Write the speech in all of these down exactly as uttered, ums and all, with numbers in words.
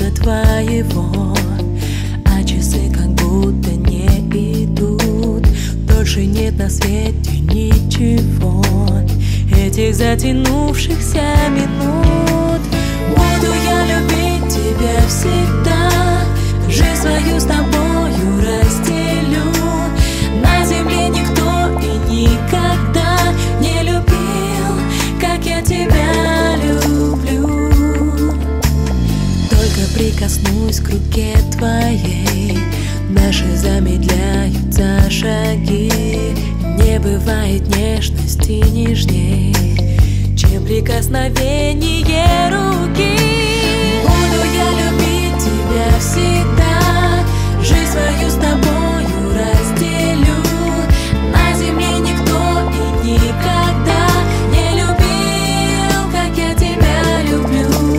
прихода твоего, а часы как будто не идут. Дольше нет на свете ничего, этих затянувшихся минут. Буду я любить тебя всегда, жизнь свою с тобою разделю. На земле никто и никогда не любил, как я тебя люблю. Только прикоснусь к руке твоей, наши замедляются шаги. Не бывает нежности нежней, чем прикосновение руки. Буду я любить тебя всегда, жизнь свою с тобою разделю. На земле никто и никогда не любил, как я тебя люблю.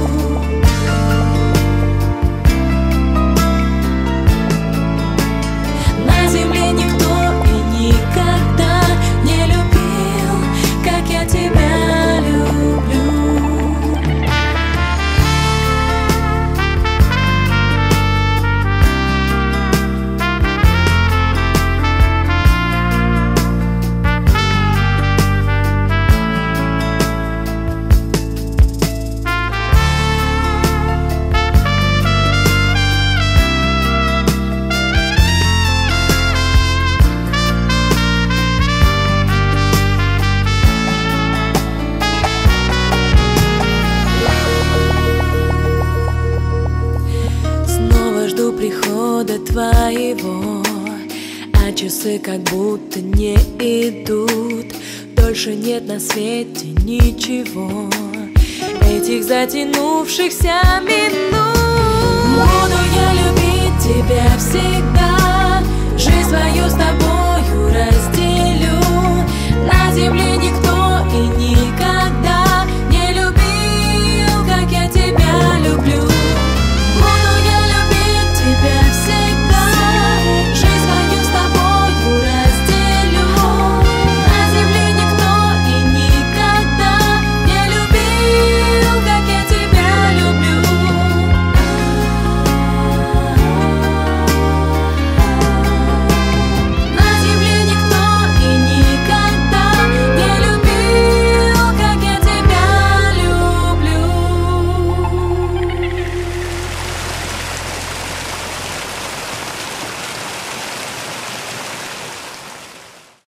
На земле никто и никогда не любил, как я тебя люблю. Жду прихода твоего, а часы как будто не идут. Дольше нет на свете ничего, этих затянувшихся минут. Буду я любить тебя всегда, жизнь свою с тобою разделю. На земле никто